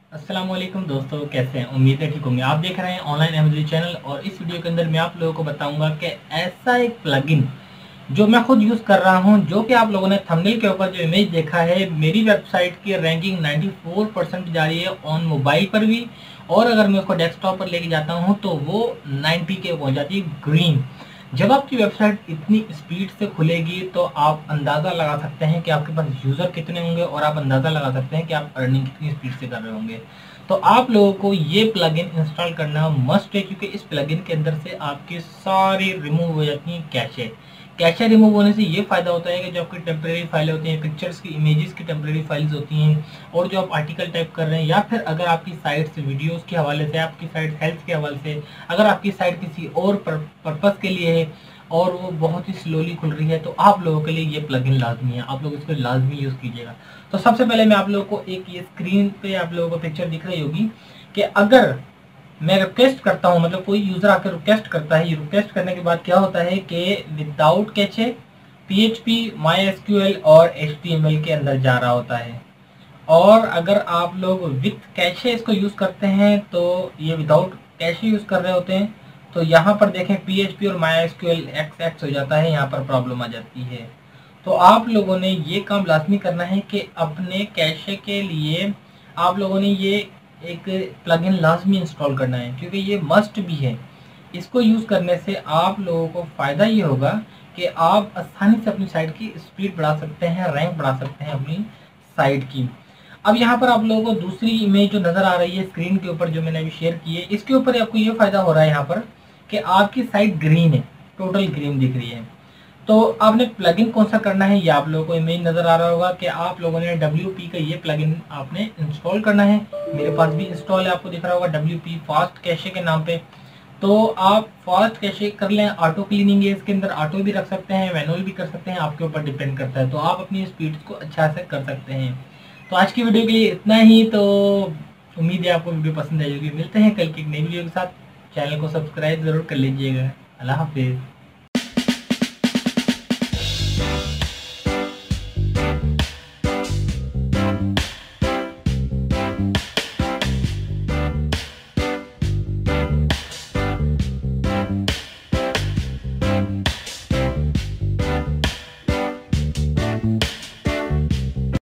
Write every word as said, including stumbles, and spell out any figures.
अस्सलाम वालेकुम दोस्तों, कैसे हैं? उम्मीद है ठीक होंगे। आप देख रहे हैं ऑनलाइन एमजी चैनल और इस वीडियो के अंदर मैं आप लोगों को बताऊंगा कि ऐसा एक प्लगइन जो मैं खुद यूज़ कर रहा हूं, जो कि आप लोगों ने थंबनेल के ऊपर जो इमेज देखा है, मेरी वेबसाइट की रैंकिंग चौरानवे परसेंट जा रही है ऑन मोबाइल पर भी, और अगर मैं उसको डेस्कटॉप पर लेके जाता हूं तो वो नब्बे के पहुंच जाती है ग्रीन। जब आपकी वेबसाइट इतनी स्पीड से खुलेगी तो आप अंदाज़ा लगा सकते हैं कि आपके पास यूज़र कितने होंगे, और आप अंदाज़ा लगा सकते हैं कि आप अर्निंग कितनी स्पीड से कर रहे होंगे। तो आप लोगों को ये प्लगइन इंस्टॉल करना मस्ट है, क्योंकि इस प्लगइन के अंदर से आपकी सारी रिमूव हो जाती हैं कैशे। कैशे रिमूव होने से ये फ़ायदा होता है कि जो आपकी टेम्प्रेरी फाइलें होती हैं, पिक्चर्स की, इमेजेस की टेम्प्रेरी फाइल्स होती हैं, और जो आप आर्टिकल टाइप कर रहे हैं, या फिर अगर आपकी साइट से वीडियोस के हवाले से, आपकी साइट हेल्थ के हवाले से, अगर आपकी साइट किसी और पर्पज़ के लिए है और वो बहुत ही स्लोली खुल रही है, तो आप लोगों के लिए ये प्लगइन लाजमी है। आप लोग इसको लाजमी यूज़ कीजिएगा। तो सबसे पहले मैं आप लोगों को एक ये स्क्रीन पे आप लोगों को पिक्चर दिख रही होगी कि अगर मैं रिक्वेस्ट करता हूं, मतलब कोई यूज़र आकर रिक्वेस्ट करता है, ये रिक्वेस्ट करने के बाद क्या होता है कि विदाउट कैचे पीएचपी, माईएसक्यूएल और एचटीएमएल के अंदर जा रहा होता है। और अगर आप लोग विथ कैशे इसको यूज़ करते हैं तो ये विदाउट कैशे यूज़ कर रहे होते हैं, तो यहाँ पर देखें पीएचपी और माईएसक्यूएल एक्स एक्स हो जाता है, यहाँ पर प्रॉब्लम आ जाती है। तो आप लोगों ने ये काम लाजमी करना है कि अपने कैशे के लिए आप लोगों ने ये एक प्लगइन लाजमी इंस्टॉल करना है, क्योंकि ये मस्ट भी है। इसको यूज़ करने से आप लोगों को फ़ायदा ये होगा कि आप आसानी से अपनी साइट की स्पीड बढ़ा सकते हैं, रैंक बढ़ा सकते हैं अपनी साइट की। अब यहाँ पर आप लोगों को दूसरी इमेज जो नज़र आ रही है स्क्रीन के ऊपर, जो मैंने अभी शेयर की है, इसके ऊपर आपको ये फ़ायदा हो रहा है यहाँ पर कि आपकी साइट ग्रीन है, टोटल ग्रीन दिख रही है। तो आपने प्लगइन कौन सा करना है, ये आप लोगों को इमेज नज़र आ रहा होगा कि आप लोगों ने डब्ल्यू पी का ये प्लगइन आपने इंस्टॉल करना है। मेरे पास भी इंस्टॉल है, आपको दिख रहा होगा डब्ल्यू पी फास्ट कैशे के नाम पे। तो आप फास्ट कैशे कर लें। ऑटो क्लीनिंग है इसके अंदर, ऑटो भी रख सकते हैं, मैनुअल भी कर सकते हैं, आपके ऊपर डिपेंड करता है। तो आप अपनी स्पीड को अच्छा से कर सकते हैं। तो आज की वीडियो के लिए इतना ही। तो उम्मीद है आपको वीडियो पसंद आई होगी। मिलते हैं कल की एक नई वीडियो के साथ। चैनल को सब्सक्राइब ज़रूर कर लीजिएगा। अल्लाह हाफिज़।